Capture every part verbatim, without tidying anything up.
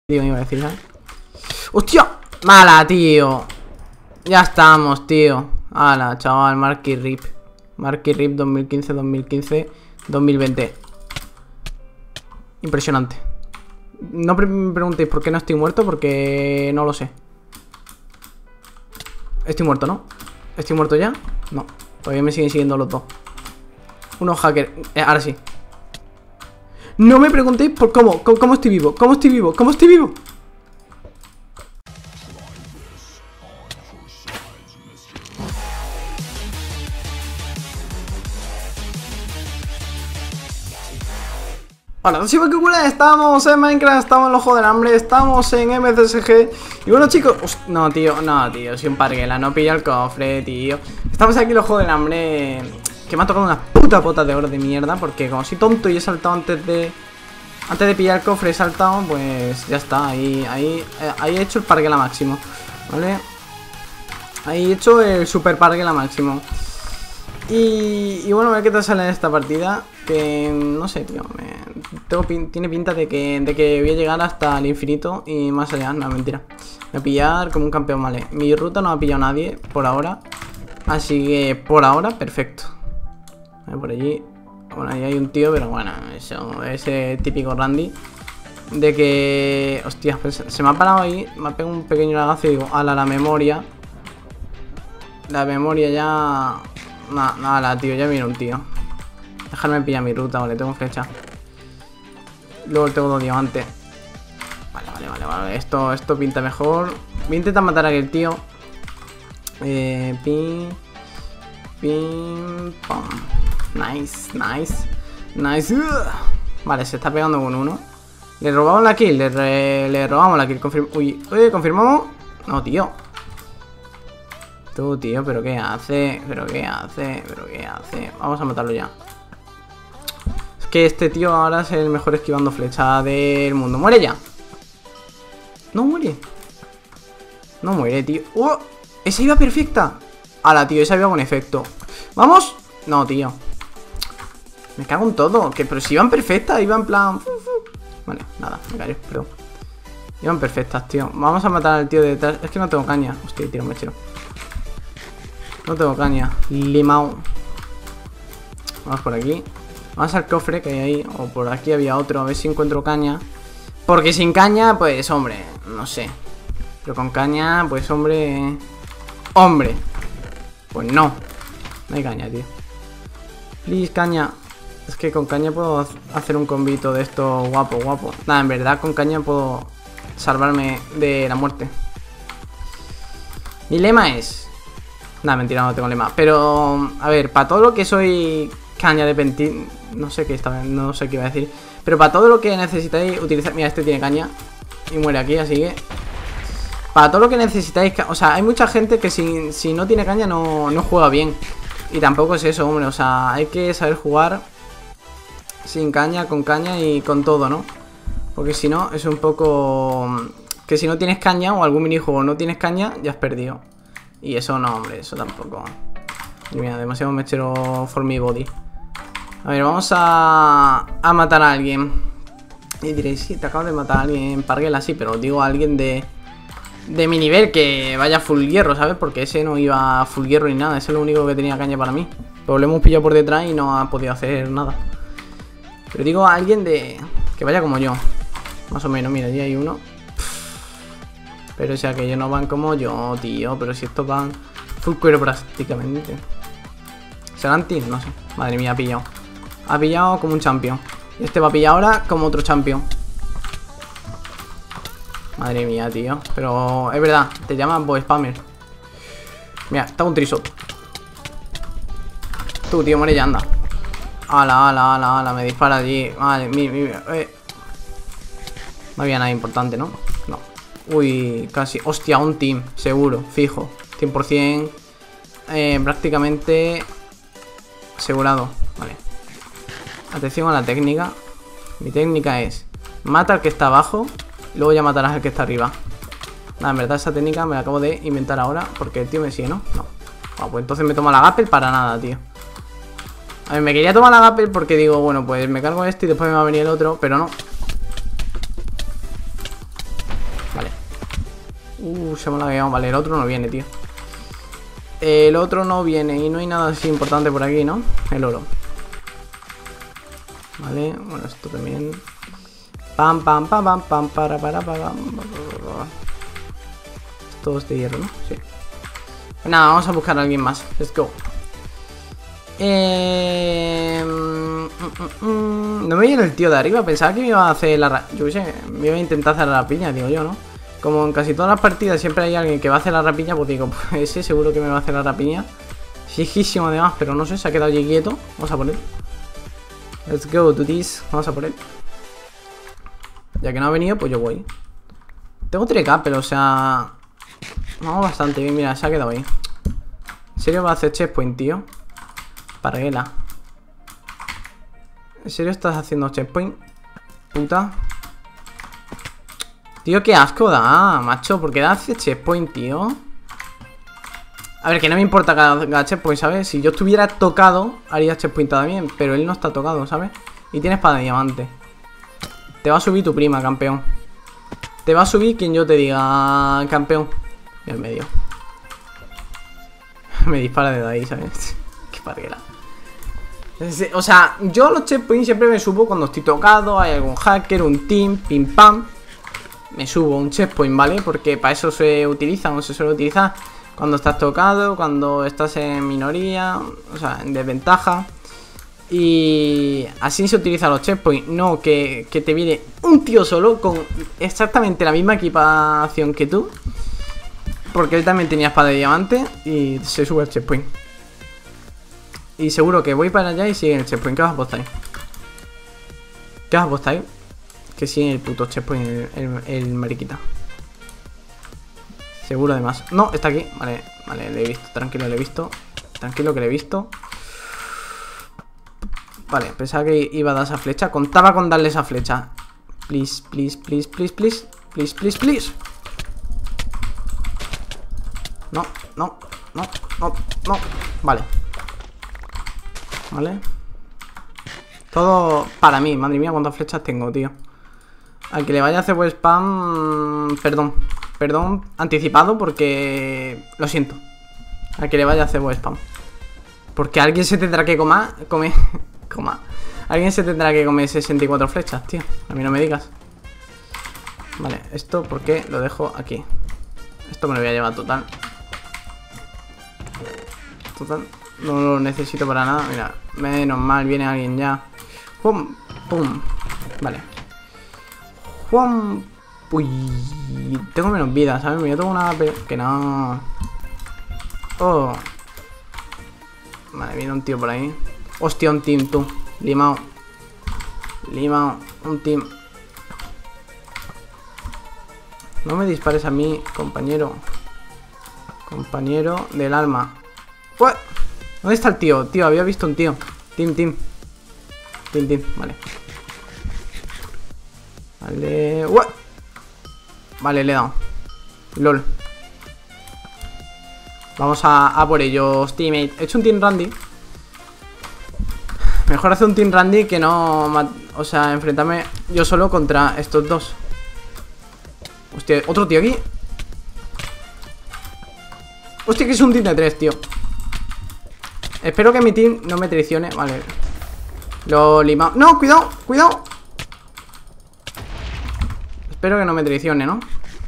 Tío, me iba a decir, ¿sabes? ¡Hostia! ¡Mala, tío! Ya estamos, tío. ¡Hala, chaval! Marky Rip. Marky Rip dos mil quince, dos mil quince, dos mil veinte. Impresionante. No me preguntéis por qué no estoy muerto, porque no lo sé. Estoy muerto, ¿no? ¿Estoy muerto ya? No. Todavía me siguen siguiendo los dos. Unos hackers. Eh, ahora sí. No me preguntéis por cómo, cómo, cómo estoy vivo, cómo estoy vivo, cómo estoy vivo. Hola, soy Bakugula, estamos en Minecraft, estamos en el Ojo del Hambre, estamos en M C S G. Y bueno, chicos, Ust no, tío, no, tío, soy un parguela, no pilla el cofre, tío. Estamos aquí en el Ojo del Hambre, que me ha tocado una puta pota de oro de mierda, porque como soy tonto y he saltado antes de Antes de pillar el cofre, he saltado, pues ya está, ahí, ahí, ahí he hecho el parguela máximo, ¿vale? Ahí he hecho el super parguela máximo. Y, y bueno, a ver qué tal sale en esta partida. Que no sé, tío. Me, tengo pin, tiene pinta de que, de que voy a llegar hasta el infinito y más allá. No, mentira. Voy a pillar como un campeón, vale. Mi ruta no ha pillado nadie por ahora. Así que por ahora, perfecto. A ver, por allí. Bueno, ahí hay un tío, pero bueno, eso, ese típico Randy. De que... Hostia, pues se me ha parado ahí. Me ha pegado un pequeño lagazo y digo, ala, la memoria. La memoria ya... Nada, nada, tío, ya viene un tío. Dejarme pillar mi ruta, vale, tengo flecha. Luego tengo dos diamantes. Vale, vale, vale, vale. Esto, esto pinta mejor. Voy a intentar matar a aquel tío. Eh, pin... Pin... Pam. Nice, nice. Nice. Vale, se está pegando con uno. Le robamos la kill, le, re, le robamos la kill. Confirm Uy, uy, confirmamos. No, tío. Tú, tío, pero qué hace, pero qué hace, pero qué hace. Vamos a matarlo ya. Es que este tío ahora es el mejor esquivando flecha del mundo. Muere ya. No muere. No muere, tío. ¡Oh! Esa iba perfecta. Ala, tío, esa iba con efecto. ¡Vamos! No, tío. Me cago en todo. Que, pero si iban perfectas, iban en plan... Vale, nada, me callo, perdón. Iban perfectas, tío. Vamos a matar al tío de detrás. Es que no tengo caña. Hostia, tiro un mechero. No tengo caña. Limao. Vamos por aquí. Vamos al cofre que hay ahí. O por aquí había otro. A ver si encuentro caña. Porque sin caña, pues, hombre, no sé. Pero con caña, pues, hombre... Hombre. Pues no. No hay caña, tío. Please, caña. Es que con caña puedo hacer un combito de esto guapo, guapo. Nada, en verdad con caña puedo salvarme de la muerte. Mi lema es... Nada, mentira, no tengo lema. Pero, a ver, para todo lo que soy caña de pentín... No sé qué esta no sé qué iba a decir. Pero para todo lo que necesitáis utilizar... Mira, este tiene caña y muere aquí, así que... Para todo lo que necesitáis... O sea, hay mucha gente que si, si no tiene caña no, no juega bien. Y tampoco es eso, hombre. O sea, hay que saber jugar sin caña, con caña y con todo, ¿no? Porque si no, es un poco... Que si no tienes caña o algún minijuego no tienes caña, ya has perdido. Y eso no, hombre, eso tampoco. Y mira, demasiado mechero for my body. A ver, vamos a, a matar a alguien. Y diréis, sí, te acabo de matar a alguien, parguela, sí, pero digo a alguien de... De mi nivel, que vaya full hierro, ¿sabes? Porque ese no iba full hierro ni nada. Ese es lo único que tenía caña para mí. Pero lo hemos pillado por detrás y no ha podido hacer nada. Pero digo a alguien de... Que vaya como yo. Más o menos, mira, allí hay uno. Pero o sea que ellos no van como yo, tío. Pero si estos van full cuero prácticamente. ¿Serán team? No sé. Madre mía, ha pillado. Ha pillado como un champion. Y este va a pillar ahora como otro champion. Madre mía, tío. Pero es verdad, te llaman boy spammer. Mira, está un trisot. Tú, tío, muere ya, anda. Ala, ala, ala, ala, me dispara allí. Vale, mi, mi, eh. No había nada importante, ¿no? No. Uy, casi. Hostia, un team, seguro, fijo. cien por cien. Eh, prácticamente asegurado. Vale. Atención a la técnica. Mi técnica es: mata al que está abajo, luego ya matarás al que está arriba. Nada, en verdad esa técnica me la acabo de inventar ahora, porque el tío me sigue, ¿no? No. Ah, pues entonces me tomo la Gapel para nada, tío. A ver, me quería tomar la Gapel porque digo, bueno, pues me cargo este y después me va a venir el otro, pero no. Vale. Uh, se me la ha quedado. Vale, el otro no viene, tío. El otro no viene y no hay nada así importante por aquí, ¿no? El oro. Vale, bueno, esto también. Pam, pam, pam, pam, pam, para, para, para, pam. Todo es de hierro, ¿no? Sí. Pues nada, vamos a buscar a alguien más. Let's go. Eh... Mm, mm, mm. No me viene el tío de arriba. Pensaba que me iba a hacer la... Yo qué sé, me iba a intentar hacer la rapiña, digo yo, ¿no? Como en casi todas las partidas siempre hay alguien que va a hacer la rapiña, pues digo, pues ese seguro que me va a hacer la rapiña. Fijísimo además, pero no sé, se ha quedado allí quieto. Vamos a por él. Let's go to this. Vamos a por él. Ya que no ha venido, pues yo voy. Tengo tres K, pero o sea... Vamos bastante bien, mira, se ha quedado ahí. ¿En serio va a hacer checkpoint, tío? Parguela. ¿En serio estás haciendo checkpoint? Puta. Tío, qué asco da, macho. ¿Por qué hace checkpoint, tío? A ver, que no me importa que haga checkpoint, ¿sabes? Si yo estuviera tocado, haría checkpoint también. Pero él no está tocado, ¿sabes? Y tiene espada de diamante. Te va a subir tu prima, campeón. Te va a subir quien yo te diga, campeón. Y al medio. Me dispara desde ahí, ¿sabes? Qué parguela. O sea, yo los checkpoints siempre me subo cuando estoy tocado. Hay algún hacker, un team, pim pam. Me subo un checkpoint, ¿vale? Porque para eso se utiliza, no se suele utilizar cuando estás tocado, cuando estás en minoría, o sea, en desventaja. Y así se utilizan los checkpoints. No que, que te viene un tío solo con exactamente la misma equipación que tú, porque él también tenía espada de diamante y se sube el checkpoint. Y seguro que voy para allá y sigue el checkpoint. ¿Qué vas a apostar? ¿Qué vas a apostar? Que sigue el puto checkpoint el, el, el mariquita. Seguro además. No, está aquí. Vale, vale, le he visto. Tranquilo, le he visto. Tranquilo que le he visto. Vale, pensaba que iba a dar esa flecha. Contaba con darle esa flecha. Please, please, please, please, please. Please, please, please. No, no, no, no, no. Vale. Vale. Todo para mí. Madre mía, cuántas flechas tengo, tío. Al que le vaya a hacer web spam... Perdón. Perdón anticipado porque... Lo siento. Al que le vaya a hacer web spam. Porque alguien se tendrá que comer... Comer... Coma. Alguien se tendrá que comer sesenta y cuatro flechas, tío. A mí no me digas. Vale, esto ¿por qué lo dejo aquí? Esto me lo voy a llevar total. Total. No lo necesito para nada. Mira, menos mal, viene alguien ya. Pum, pum. Vale. Juan. Uy, tengo menos vida, ¿sabes? Yo tengo una... Que no... Oh. Vale, viene un tío por ahí. Hostia, un team, tú. Limao. Limao. Un team. No me dispares a mí, compañero. Compañero del alma. ¿What? ¿Dónde está el tío? Tío, había visto un tío. Team, team. Team, team, vale. Vale. What? Vale, le he dado. LOL. Vamos a, a por ellos, teammate. He hecho un team Randy. Mejor hacer un team Randy que no... O sea, enfrentarme yo solo contra estos dos. Hostia, otro tío aquí. Hostia, que es un team de tres, tío. Espero que mi team no me traicione. Vale. Lo limado. No, cuidado, cuidado. Espero que no me traicione, ¿no?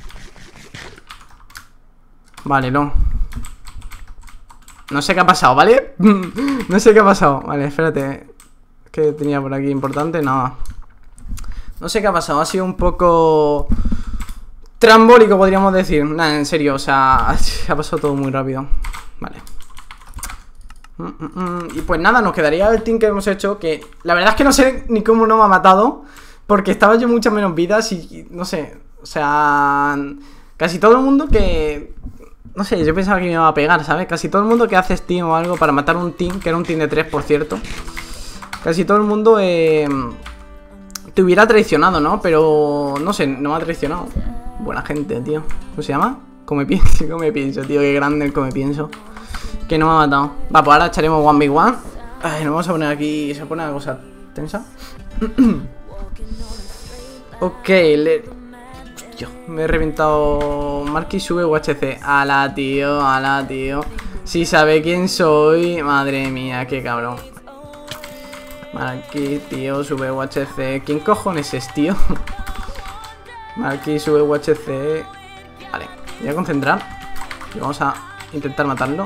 Vale, no. No sé qué ha pasado, ¿vale? No sé qué ha pasado. Vale, espérate. ¿Qué tenía por aquí importante? Nada. No sé qué ha pasado. Ha sido un poco... trambólico, podríamos decir. Nada, en serio, o sea... ha pasado todo muy rápido. Vale. Mm, mm, mm. Y pues nada, nos quedaría el team que hemos hecho. Que la verdad es que no sé ni cómo no me ha matado. Porque estaba yo muchas menos vidas y... no sé. O sea... casi todo el mundo que... no sé, yo pensaba que me iba a pegar, ¿sabes? Casi todo el mundo que hace Steam o algo para matar un team, que era un team de tres, por cierto. Casi todo el mundo eh, te hubiera traicionado, ¿no? Pero no sé, no me ha traicionado. Buena gente, tío. ¿Cómo se llama? Come pienso, come pienso, tío. Qué grande el come pienso. Que no me ha matado. Va, pues ahora echaremos one by one. Ay, nos vamos a poner aquí. Se pone la cosa tensa. Ok, le... tío. Me he reventado. Marquis sube U H C. Ala, tío, ala, tío. Si sabe quién soy. Madre mía, qué cabrón. Marquis, tío, sube U H C. ¿Quién cojones es, tío? Marquis sube U H C. Vale, voy a concentrar. Y vamos a intentar matarlo.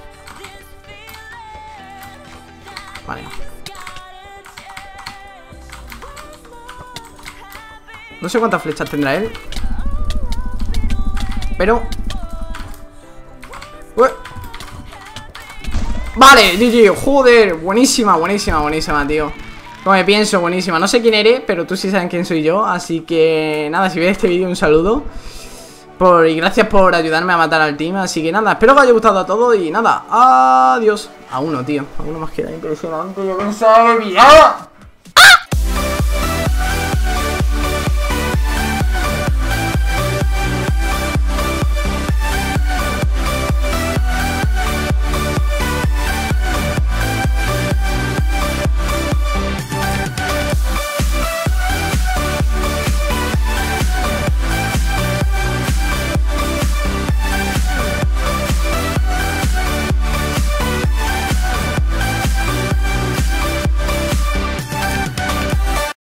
Vale. No sé cuántas flechas tendrá él. Pero... ¡Ué! Vale, G G, joder. Buenísima, buenísima, buenísima, tío. Como me pienso, buenísima. No sé quién eres, pero tú sí sabes quién soy yo. Así que nada, si ves este vídeo, un saludo por, y gracias por ayudarme a matar al team. Así que nada, espero que os haya gustado a todos. Y nada, adiós. A uno, tío, a uno más queda impresionante. Yo pensaba que me pillaba.